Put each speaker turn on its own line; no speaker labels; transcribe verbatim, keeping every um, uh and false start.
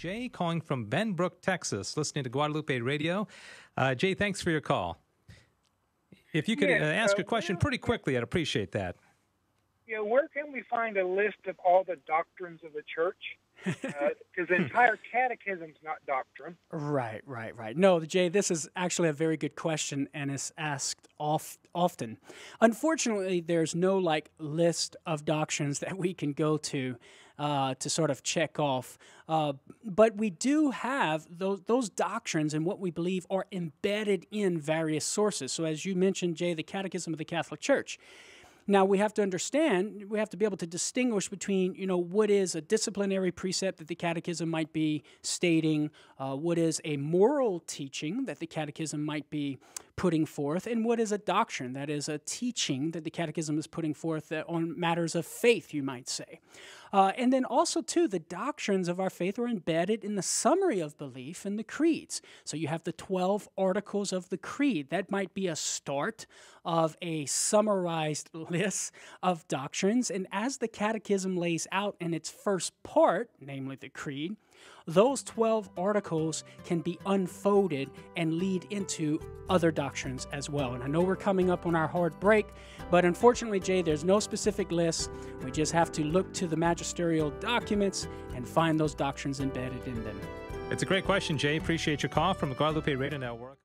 Jay calling from Benbrook, Texas, listening to Guadalupe Radio. Uh, Jay, thanks for your call. If you could
Yes,
uh, ask
uh,
a question
well,
pretty quickly, I'd appreciate that.
Yeah, where can we find a list of all the doctrines of the church? Because uh, the entire catechism's not doctrine.
Right, right, right. No, Jay, this is actually a very good question, and is asked oft, often. Unfortunately, there's no like list of doctrines that we can go to uh, to sort of check off. Uh, but we do have those those doctrines and what we believe are embedded in various sources. So, as you mentioned, Jay, the Catechism of the Catholic Church. Now, we have to understand, we have to be able to distinguish between, you know, what is a disciplinary precept that the catechism might be stating, uh, what is a moral teaching that the catechism might be putting forth, and what is a doctrine, that is a teaching that the catechism is putting forth on matters of faith, you might say. Uh, and then also, too, the doctrines of our faith are embedded in the summary of belief in the creeds. So you have the twelve articles of the creed. That might be a start of a summarized list of doctrines. And as the catechism lays out in its first part, namely the creed, those twelve articles can be unfolded and lead into other doctrines as well. And I know we're coming up on our hard break, but unfortunately, Jay, there's no specific list. We just have to look to the magisterial documents and find those doctrines embedded in them.
It's a great question, Jay. Appreciate your call from the Guadalupe Radio Network.